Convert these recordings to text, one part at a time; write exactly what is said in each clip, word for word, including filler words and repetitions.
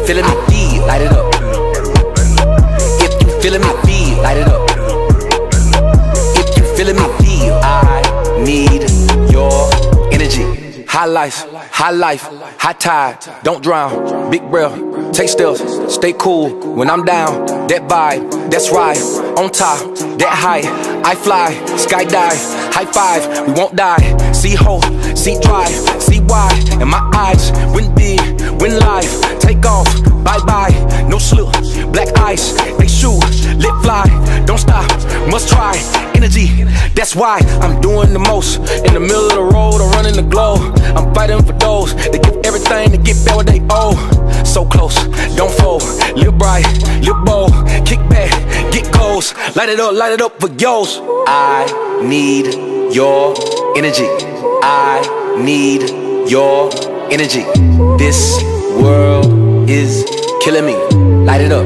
feeling me, feel, light it up. If you feeling me, feel, light it up. If you feeling me, feel, I need your energy. High life, high life, high tide, don't drown, big breath, take steps, stay cool when I'm down, that vibe, that's right, on top, that high, I fly, skydive, high five, we won't die, see hope, see drive, see why, and my eyes, win big, win life, take off, bye bye, no slip, black ice, they shoot, lit fly, don't stop, must try, energy, that's why I'm doing the most, in the middle of the road, I'm running the globe, I'm fighting for those, that give everything to get back what they owe, so close, don't fold, live bright, live bold, kick back, get goals, light it up, light it up for yours. I need your energy, I need your energy, this world is killing me, light it up,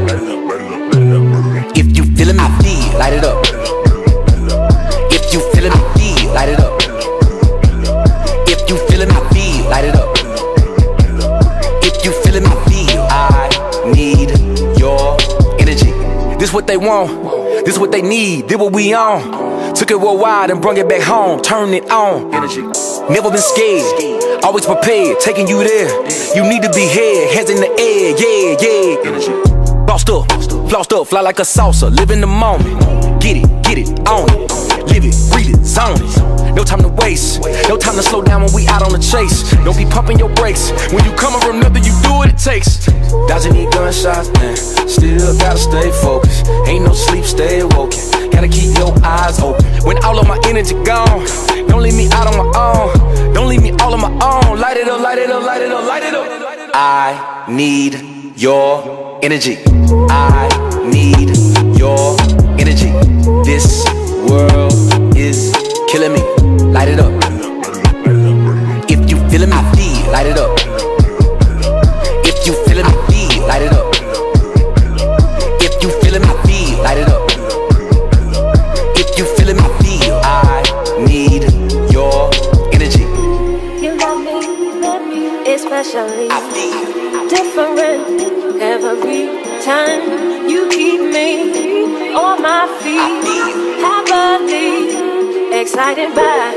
if you feeling me, feel, light it up, if you feeling me, feel, light it up, if you feeling me, feel, light it up, if you feeling me, feel, I need your energy, this what they want, this what they need, this what we on. Took it worldwide and brought it back home, turn it on. Energy. Never been scared, always prepared, taking you there. You need to be here, hands in the air, yeah, yeah. Energy. Bossed up, flossed up, fly like a salsa, live in the moment. Get it, get it, own it, live it, breathe it, zone it. No time to waste, no time to slow down when we out on the chase. Don't be pumping your brakes, when you coming from nothing, you do what it takes. Dodging these gunshots, man, still gotta stay focused. Ain't no sleep, stay awoken. Gotta keep your eyes open. When all of my energy gone, don't leave me out on my own. Don't leave me all on my own. Light it up, light it up, light it up, light it up. I need your energy. I need your energy. This world is killing me. Light it up. If you feeling me, feel, light it up. If you feeling me, feel, light it up. If you feeling me, feel, light it up. If you feeling me, feel, I need your energy. You love me, especially different every time. You keep me on my feet, happily excited by.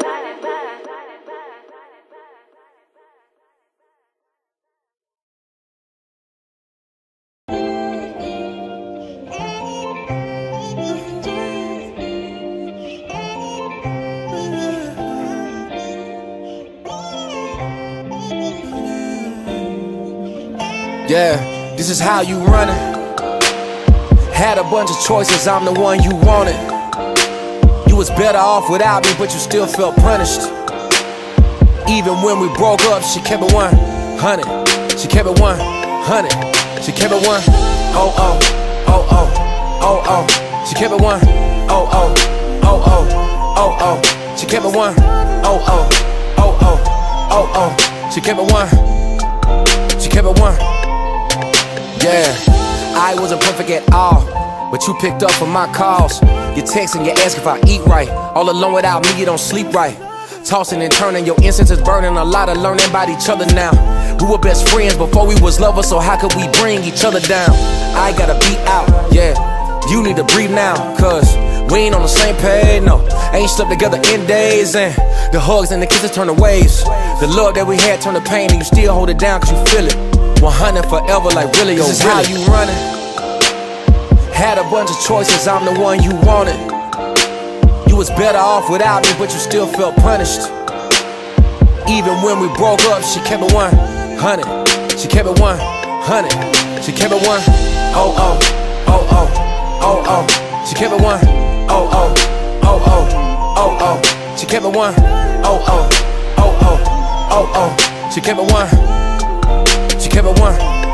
Yeah, this is how you run it. Had a bunch of choices, I'm the one you wanted. You was better off without me, but you still felt punished. Even when we broke up, she kept it one hundred. She kept it one hundred. She kept it one. Oh oh, oh oh, oh oh. She kept it one. Oh oh, oh oh, oh oh. She kept it one. Oh oh, oh oh, oh oh. She kept it one. She kept it one. Yeah, I wasn't perfect at all, but you picked up for my calls. You texting, you ask if I eat right. All alone without me, you don't sleep right. Tossing and turning, your incense is burning. A lot of learning about each other now. We were best friends before we was lovers, so how could we bring each other down? I gotta be out, yeah. You need to breathe now, cause we ain't on the same page, no. Ain't slept together in days, and the hugs and the kisses turn to waves. The love that we had turn to pain, and you still hold it down cause you feel it. one hundred forever, like really, this is how you run it. Had a bunch of choices, I'm the one you wanted. You was better off without me, but you still felt punished. Even when we broke up, she kept it one hundred. She kept it one hundred. She kept it one. Oh oh, oh oh, oh oh. She kept it one. Oh oh, oh oh, oh oh. She kept it one. Oh oh, oh oh, oh oh. She kept it one. She kept it one.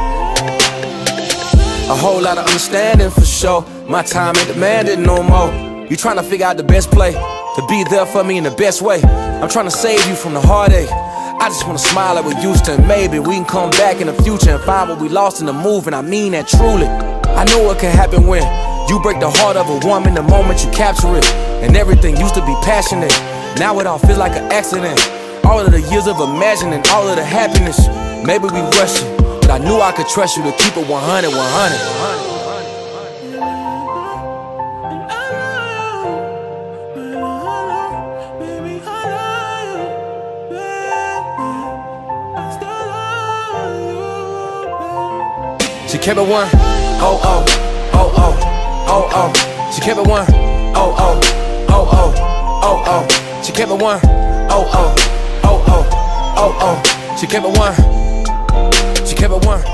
A whole lot of understanding for sure. My time ain't demanded no more. You tryna figure out the best play to be there for me in the best way. I'm tryna save you from the heartache. I just wanna smile like we used to, and maybe we can come back in the future and find what we lost in the move, and I mean that truly. I know what can happen when you break the heart of a woman the moment you capture it. And everything used to be passionate, now it all feels like an accident. All of the years of imagining all of the happiness, maybe we rushing. but I knew I could trust you to keep it one hundred, one hundred. She kept it one, oh oh, oh oh, oh oh. She kept it one, oh oh, oh oh, oh oh. She kept it one, oh oh, oh oh, oh oh. She kept it one, she kept it one.